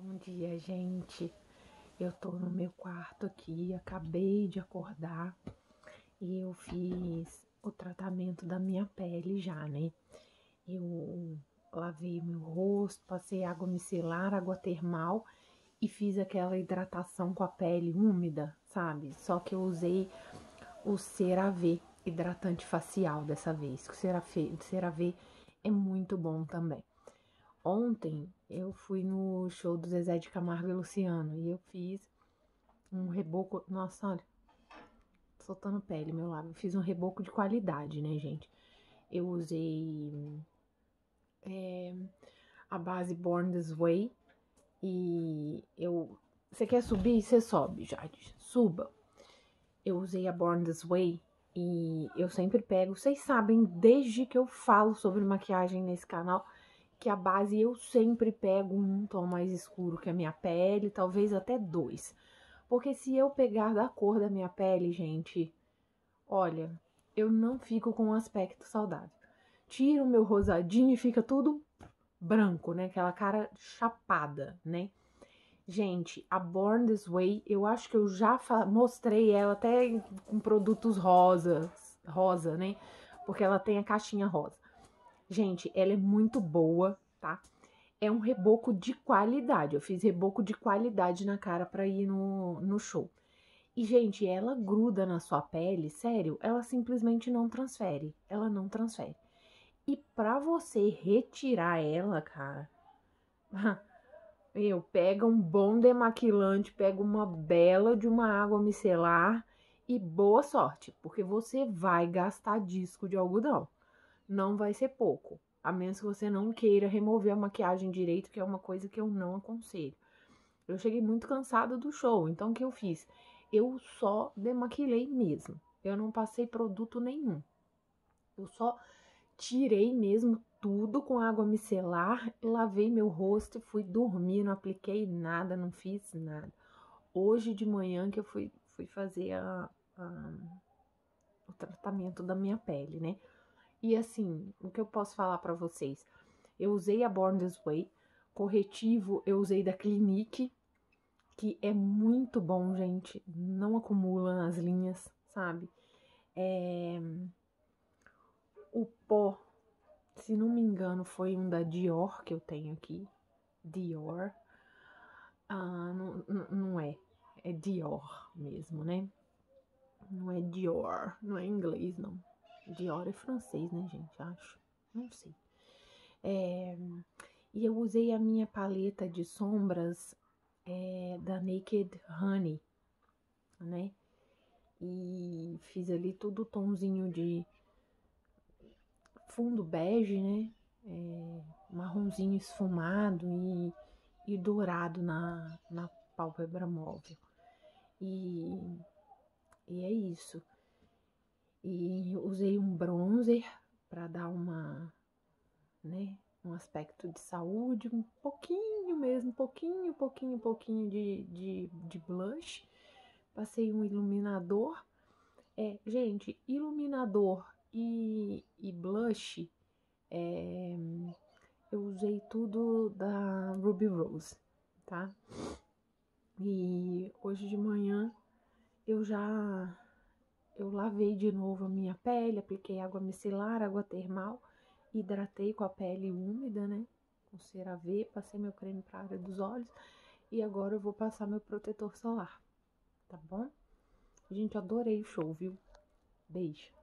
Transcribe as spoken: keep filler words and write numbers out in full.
Bom dia, gente. Eu tô no meu quarto aqui, acabei de acordar e eu fiz o tratamento da minha pele já, né? Eu lavei meu rosto, passei água micelar, água termal e fiz aquela hidratação com a pele úmida, sabe? Só que eu usei o CeraVe hidratante facial dessa vez. O CeraVe, CeraVe é muito bom também. Ontem eu fui no show do Zezé de Camargo e Luciano e eu fiz um reboco. Nossa, olha, soltando pele meu lábio. Eu fiz um reboco de qualidade, né, gente? Eu usei é, a base Born This Way e eu. Você quer subir? Você sobe, Jade. Suba. Eu usei a Born This Way e eu sempre pego. Vocês sabem, desde que eu falo sobre maquiagem nesse canal, que a base eu sempre pego um tom mais escuro que a minha pele, talvez até dois. Porque se eu pegar da cor da minha pele, gente, olha, eu não fico com um aspecto saudável. Tiro o meu rosadinho e fica tudo branco, né? Aquela cara chapada, né? Gente, a Born This Way, eu acho que eu já mostrei ela até com produtos rosas, rosa, né? Porque ela tem a caixinha rosa. Gente, ela é muito boa, tá? É um reboco de qualidade. Eu fiz reboco de qualidade na cara pra ir no, no show. E, gente, ela gruda na sua pele, sério, ela simplesmente não transfere. Ela não transfere. E pra você retirar ela, cara, eu pega um bom demaquilante, pega uma bela de uma água micelar e boa sorte, porque você vai gastar disco de algodão. Não vai ser pouco, a menos que você não queira remover a maquiagem direito, que é uma coisa que eu não aconselho. Eu cheguei muito cansada do show, então o que eu fiz? Eu só demaquilei mesmo. Eu não passei produto nenhum. Eu só tirei mesmo tudo com água micelar, lavei meu rosto e fui dormir, não apliquei nada, não fiz nada. Hoje de manhã que eu fui, fui fazer a, a, o tratamento da minha pele, né? E assim, o que eu posso falar pra vocês? Eu usei a Born This Way, corretivo eu usei da Clinique, que é muito bom, gente, não acumula nas linhas, sabe? É... O pó, se não me engano, foi um da Dior que eu tenho aqui, Dior, ah, não, não é, é Dior mesmo, né? Não é Dior, não é inglês, não. Dior é francês, né, gente? Acho, não sei. É... E eu usei a minha paleta de sombras é, da Naked Honey, né? E fiz ali tudo tonzinho de fundo bege, né? É, marronzinho esfumado e, e dourado na, na pálpebra móvel. E, e é isso. E usei um bronzer para dar uma, né? Um aspecto de saúde, um pouquinho mesmo, pouquinho, pouquinho, pouquinho de, de, de blush. Passei um iluminador. É, gente, iluminador e, e blush, é, eu usei tudo da Ruby Rose, tá? E hoje de manhã eu já eu lavei de novo a minha pele, apliquei água micelar, água termal, hidratei com a pele úmida, né? Com CeraVe, passei meu creme para a área dos olhos e agora eu vou passar meu protetor solar, tá bom? Gente, adorei o show, viu? Beijo.